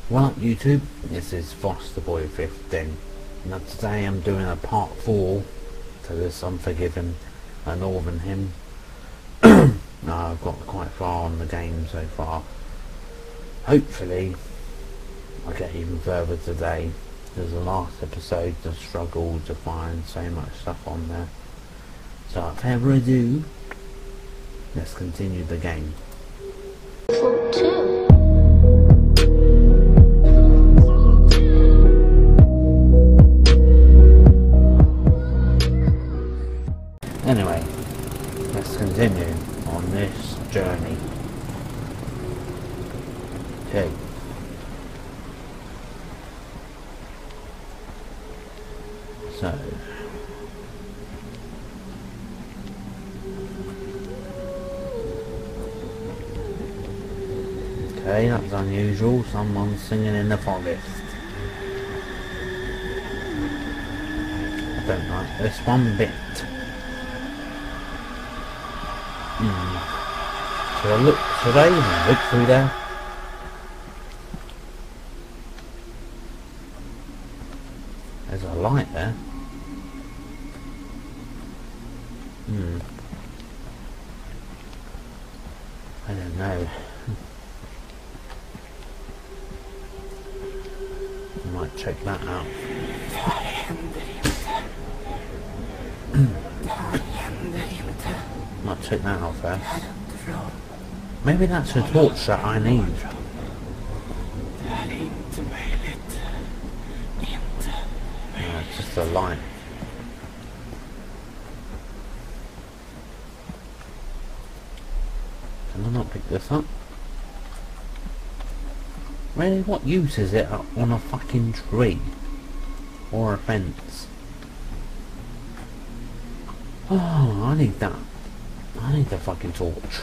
What up YouTube, this is Foster Boy 15. Now today I'm doing a part 4 to this Unforgiving, a Northern hymn. I've got quite far on the game so far. Hopefully I'll get even further today, because the last episode I struggled to find so much stuff on there. So without further ado, let's continue the game. Anyway, let's continue on this journey. Okay. So. Okay, that's unusual. Someone's singing in the forest. I don't like this one bit. Should I even look through there? There's a light there. I don't know. I might check that out. Might check that out first. Maybe that's a torch that I need. No, it's just a light. Can I not pick this up? Really, what use is it on a fucking tree? Or a fence? Oh, I need that. I need the fucking torch.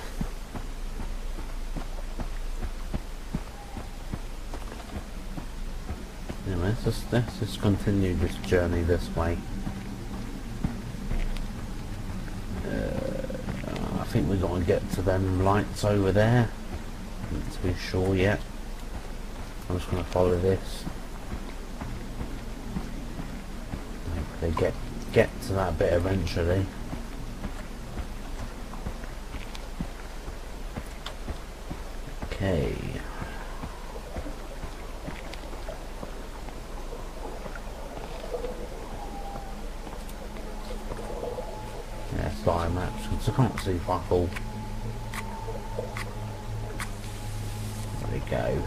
Anyway, let's just continue this journey this way. I think we've got to get to them lights over there. Not to be sure yet. I'm just going to follow this. Hopefully get to that bit eventually. Okay. Yeah, fire maps, because I can't see fuck all. There we go.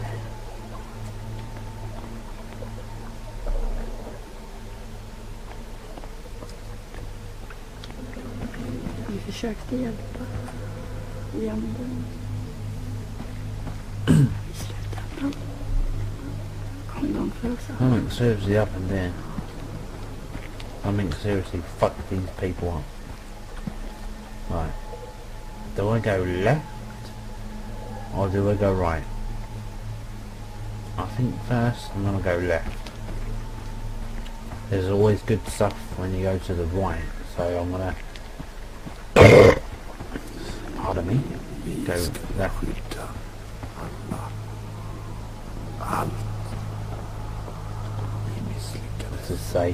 Vi försökte hjälpa jämden i slutändan. Kom de för oss. I mean, seriously up and down. I mean, seriously fuck these people up. Right. Do I go left? Or do I go right? I think first I'm gonna go left. There's always good stuff when you go to the right, so I'm gonna pardon me, go left. What's this say?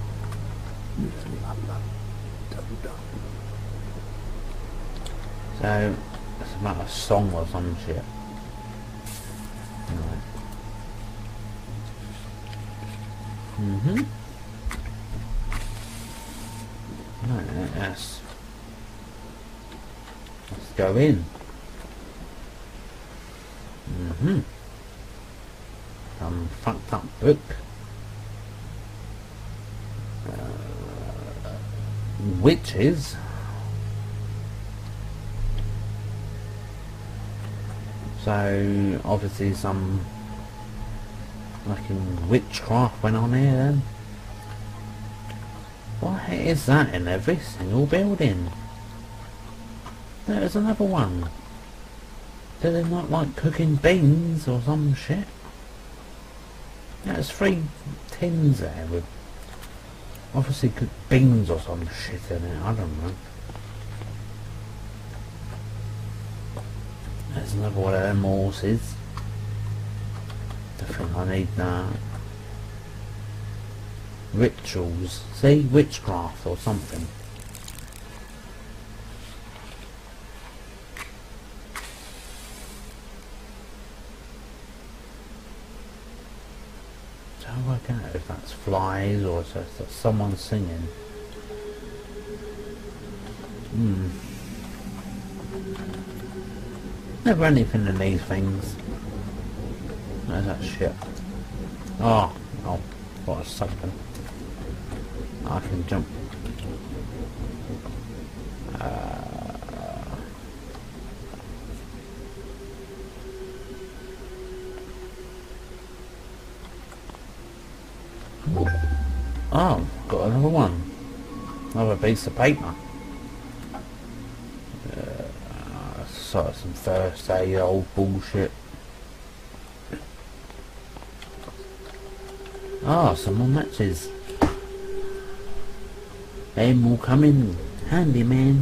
So it's about a song or some shit. Right. Right, let's go in. Some fucked up book. Witches. So obviously some fucking witchcraft went on here then. What is that in every single building? There's another one. Do they not like cooking beans or some shit? There's 3 tins there with obviously cooked beans or some shit in it, I don't know. There's another one of them horses. I need rituals. See, witchcraft or something. So I work out if that's flies or if that's someone singing. Never anything in these things. Where's that shit? Oh, what a something. I can jump. Oh, got another one. Another piece of paper. Sort of some first aid old bullshit. Ah, some more matches. Them will come in handy, man.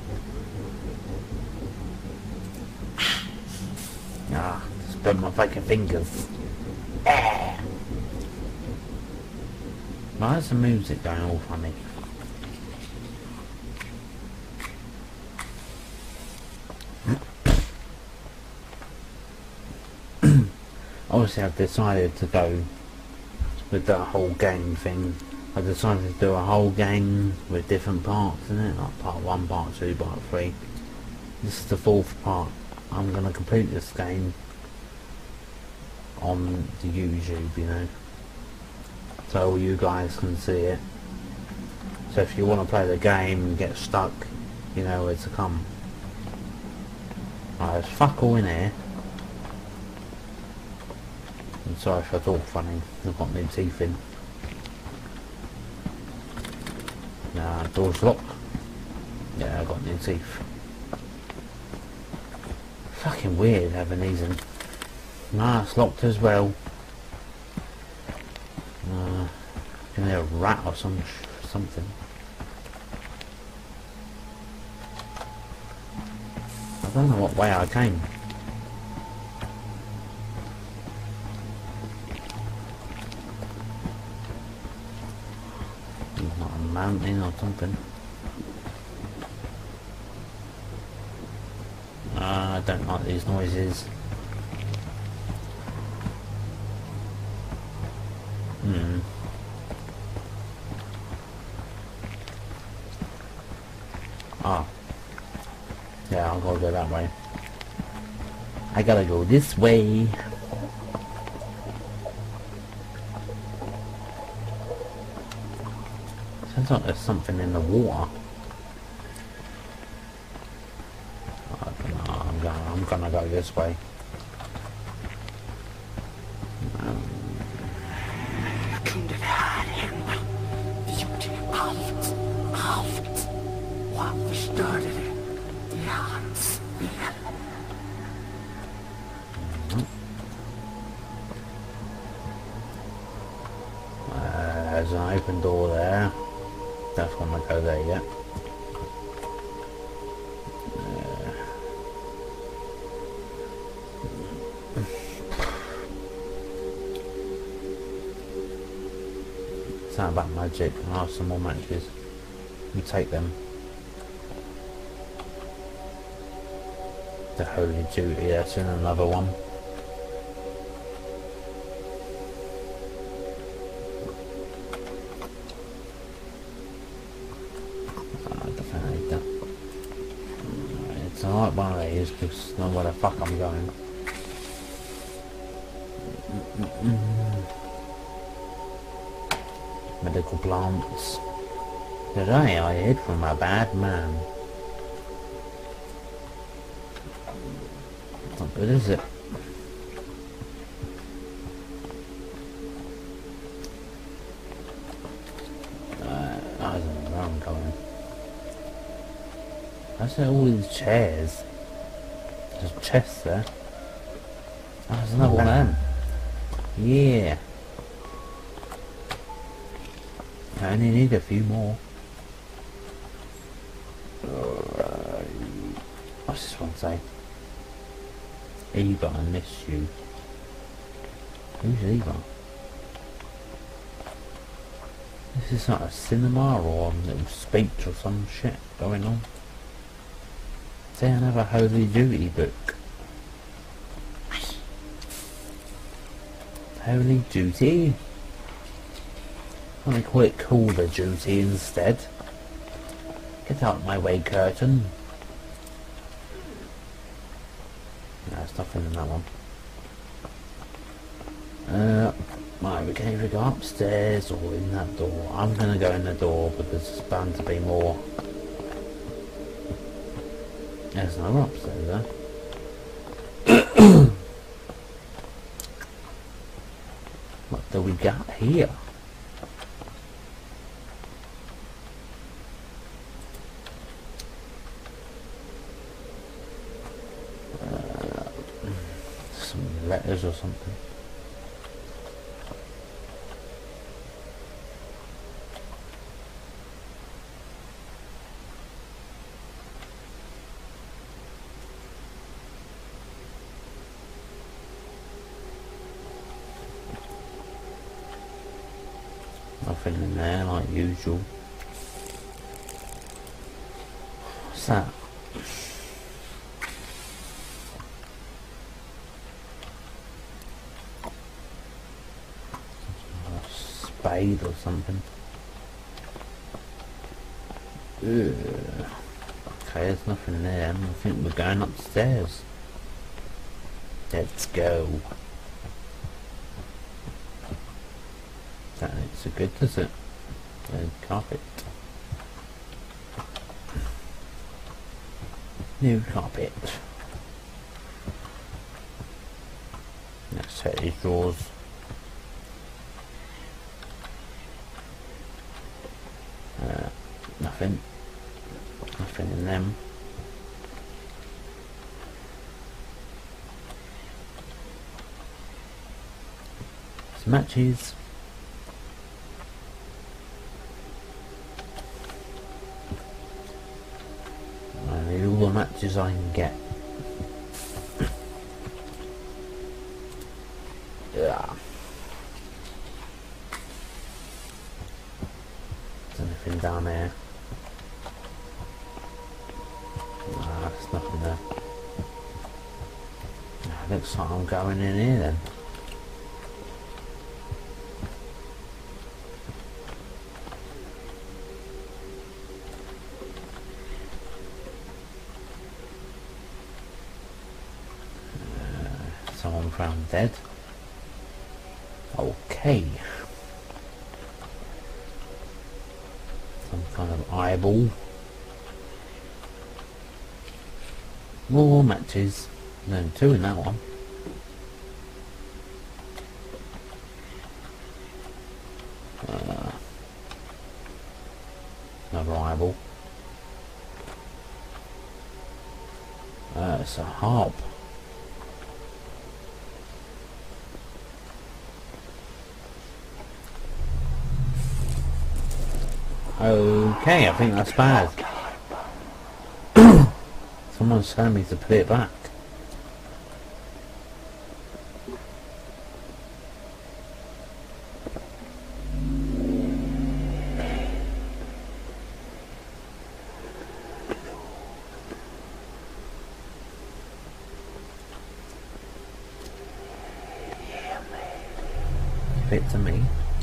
Ah, just burnt my fucking fingers. Ah. Why is the music going all funny? Obviously I've decided to go with the whole gang thing. I decided to do a whole gang with different parts in it, like part 1, part 2, part 3. This is the 4th part. I'm going to complete this game on the YouTube, you know, so you guys can see it. So if you want to play the game and get stuck, you know where to come. There's fuck all in here. I'm sorry if I talk funny, I've got new teeth in. Nah, door's locked. Yeah, I've got new teeth. Fucking weird having these in. Nah, it's locked as well. Can hear a rat or something. I don't know what way I came. Not a mountain or something. I don't like these noises. Ah. Yeah, I'll go that way. I gotta go this way. Sounds like there's something in the water. I don't know, I'm gonna go this way. There's an open door there. Don't want to go there yet. It's not about magic. I'll have some more matches. You take them. The Holy Duty, that's in another one. It's alright one of these because I know where the fuck I'm going. Medical plants. Today I hid from a bad man. Not good, is it? I don't know where I'm going. I said all these chairs. There's chests there. Oh, there's another one of them. Yeah. I only need a few more. What's this one say? Eva, I miss you. Who's Eva? This is like a cinema or a little speech or some shit going on. Say another Holy Duty book. Holy Duty? Why don't they call it Call of Duty instead? Get out of my way, curtain. No, there's nothing in that one. Right, we can either go upstairs or in that door. I'm gonna go in the door because there's bound to be more. There's no upstairs there. What do we got here? Some letters or something. Nothing in there like usual. What's that? A spade or something. Ugh. Okay, there's nothing there. I think we're going upstairs. Let's go. That ain't so good, does it? And carpet. New carpet. Let's set these drawers. Nothing. Nothing in them. Some matches. All the matches I can get. Yeah. There's anything down there? Nah, there's nothing there. Looks like I'm going in here then. Someone found dead. Okay. Some kind of eyeball. More matches. No, two in that one. Another eyeball. It's a harp. Okay, I think that's bad. Someone's telling me to put it back. Give it to me.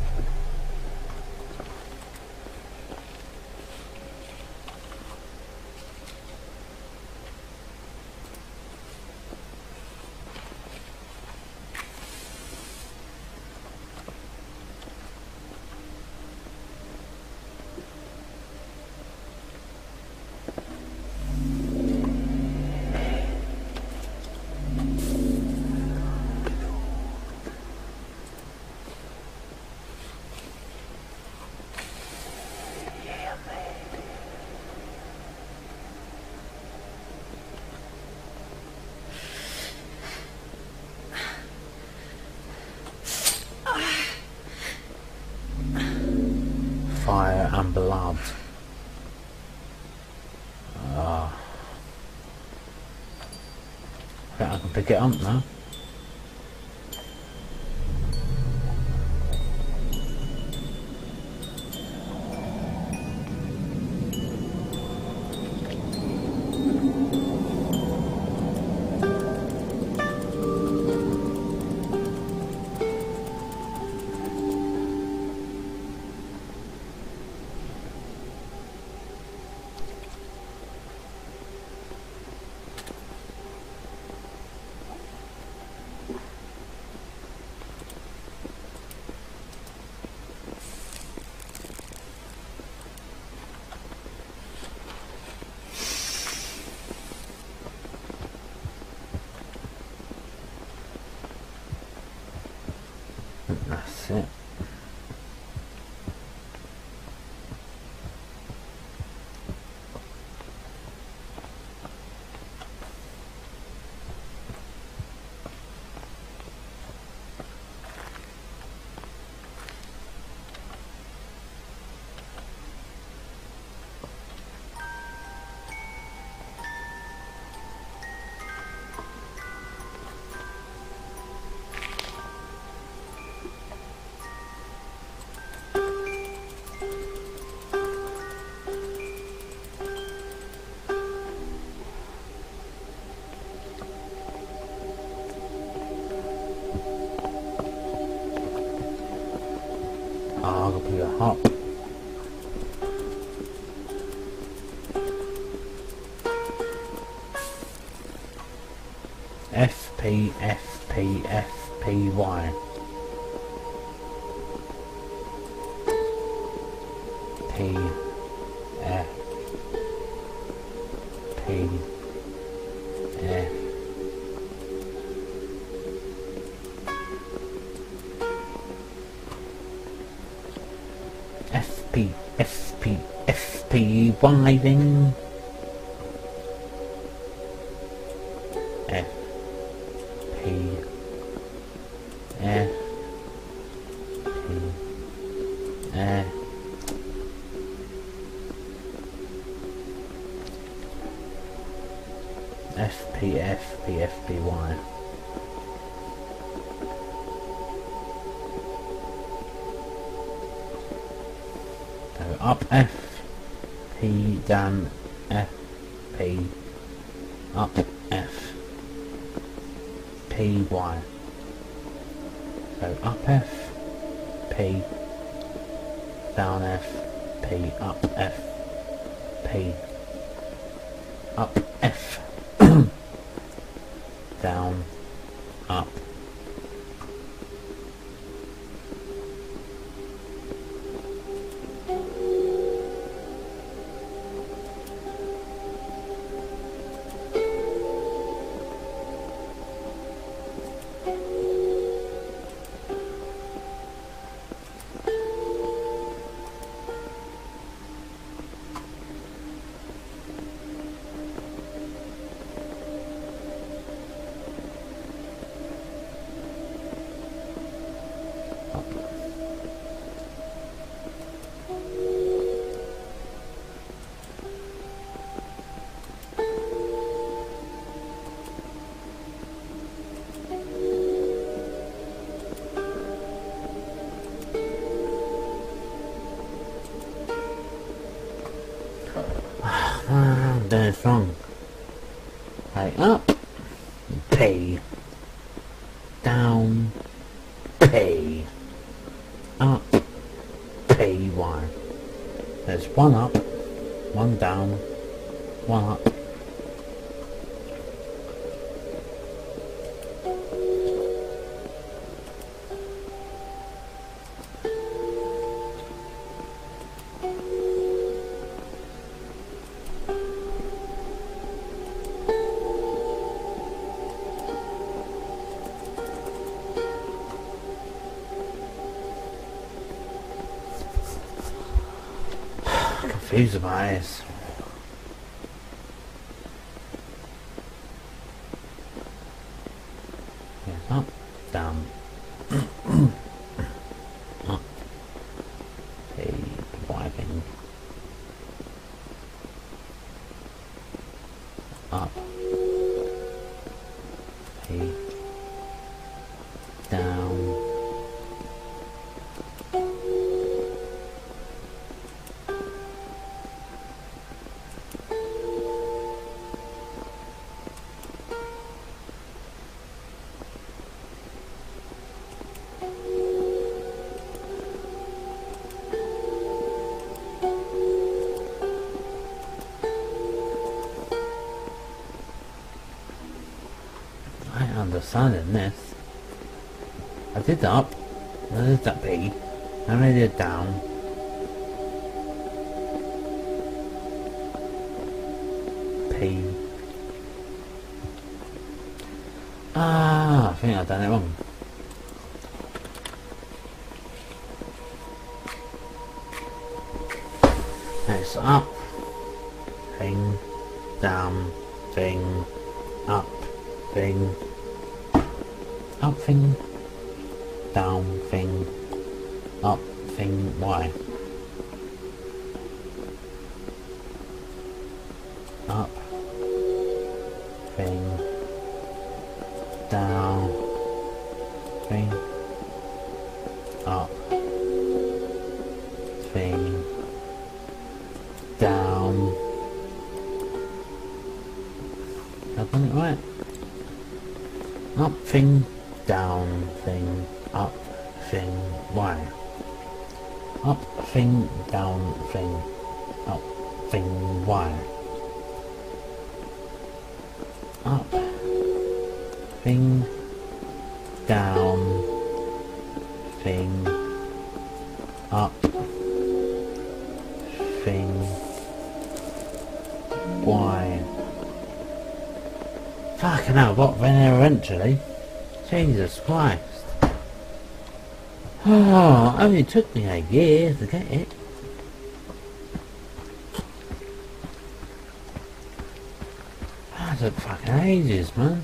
Fire and blood. I think I can pick it up now. That's it. I'll put a hop. F P F P F P Y P F P F F P F P F P Y then F P F P F F P F P F P Y. So up F P down F P up F P Y. So up F P down F P up F P up F down up. That's wrong. Right, up P down P up P Y. There's one up, one down, one up. Confused about this. Yes, up, down, up, P, wiping, up, P, down. I understand this. I did that up, I did that P, and I did down. P. Ah, I think I've done it wrong. It's up, thing, down, thing, up, thing, up, thing, down, thing, up, thing, Y. Up, thing, down, thing, up, thing, down. Have I done it right? Up, thing, down, thing, up, thing, Y. Up, thing, down, thing, up, thing, Y. Up, thing, down, thing, up, thing, Y. Fucking hell, got there eventually. Jesus Christ. Oh, it only took me a year to get it. That took fucking ages, man.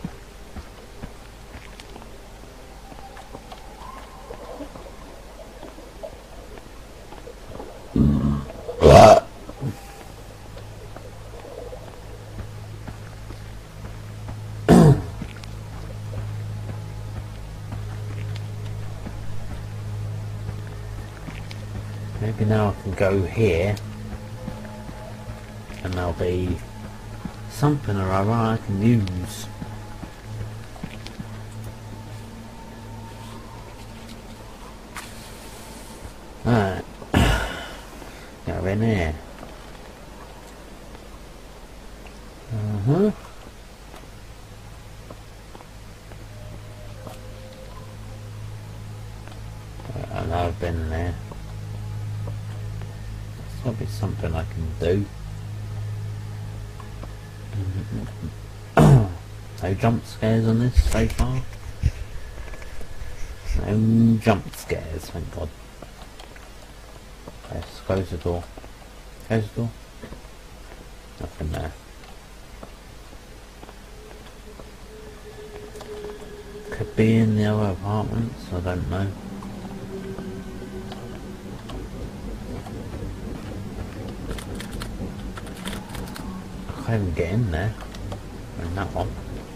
Maybe now I can go here and there'll be something or other I can use. Alright. Go in here. I know I've been there. There's got to be something I can do. No jump scares on this so far. No jump scares, thank God. Let's close the door. Close the door. Nothing there. Could be in the other apartments, I don't know. I can't even get in there. In that one.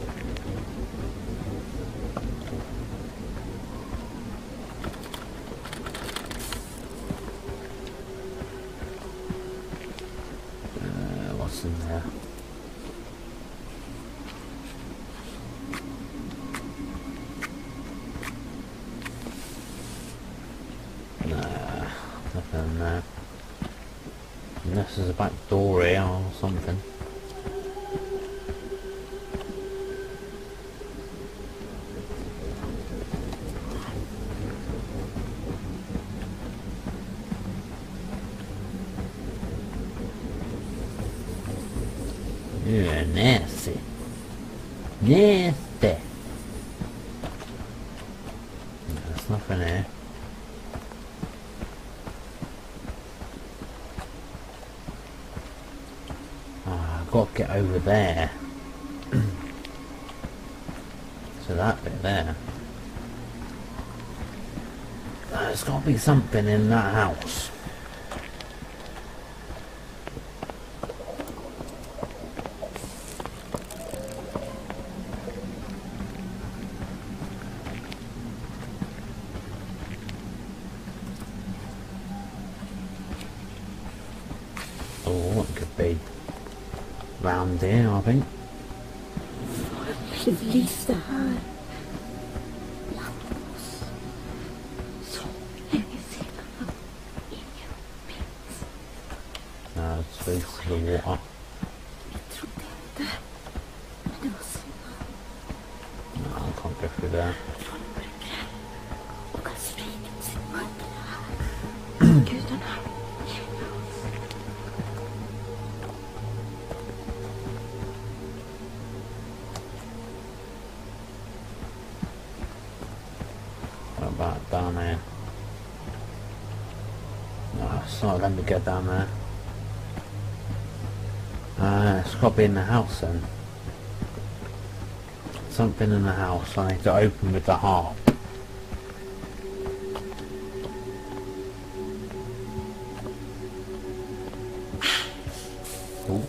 What's in there? Nah, nothing in there. Unless there's a back door here or something. Yeah, nasty. Nasty. There's nothing here. I've got to get over there. So that bit there. There's got to be something in that house. Oh, it could be round here, I think. Release the heart. So anything in your pits. No, it's through the water. No, I can't go through there. What about down there? No, it's not letting me get down there. It's got to be in the house then. Something in the house I need to open with the heart. Ooh.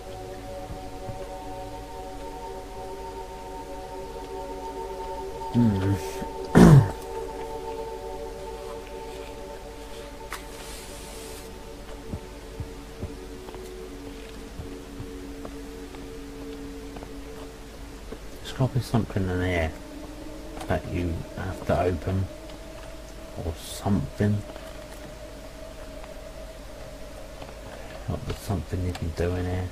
There's got to be something in here that you have to open, or something. Not there's something you can do in here.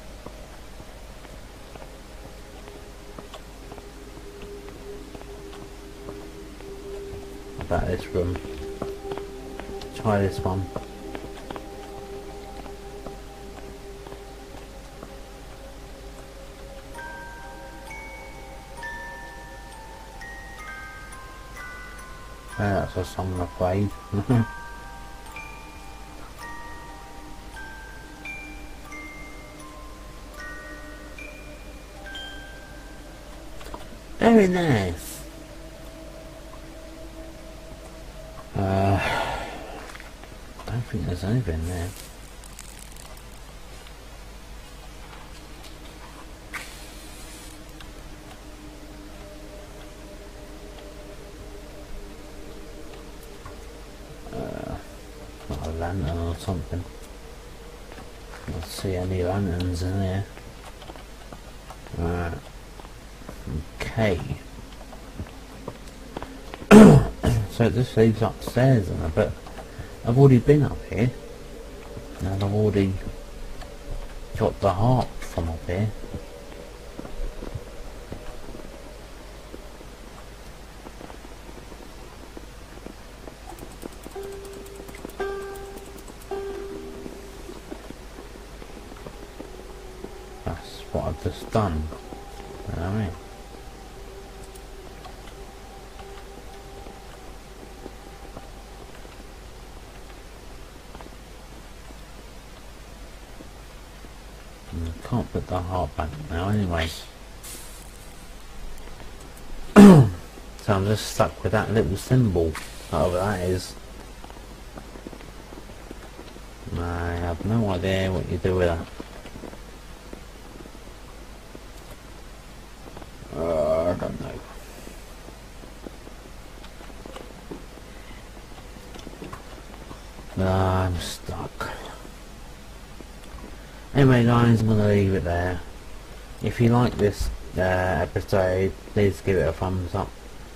What about this room? Try this one. That's a song I'm afraid. Very nice. I don't think there's anything there. Not a lantern or something. I don't see any lanterns in there. Okay. So this leads upstairs and but I've already been up here. And I've already got the heart from up here. That's what I've just done. You know what I mean? Can't put the heart back now anyway. So I'm just stuck with that little symbol, whatever that is. I have no idea what you do with that. I don't know. I'm stuck. Anyway guys, I'm going to leave it there. If you like this episode, please give it a thumbs up.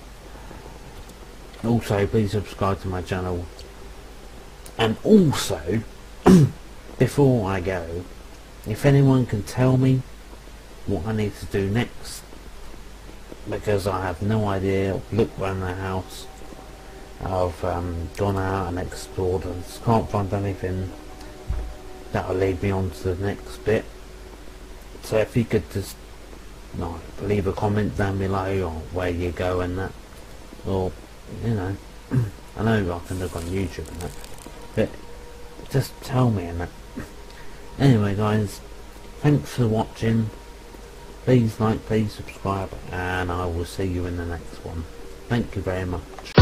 Also, please subscribe to my channel. And also, before I go, if anyone can tell me what I need to do next, because I have no idea. Look around the house. I've gone out and explored and can't find anything that'll lead me on to the next bit. So if you could just leave a comment down below on where you go and that, or you know, I know I can look on YouTube and that, but just tell me and that. Anyway guys, thanks for watching. Please like, please subscribe, and I will see you in the next one. Thank you very much.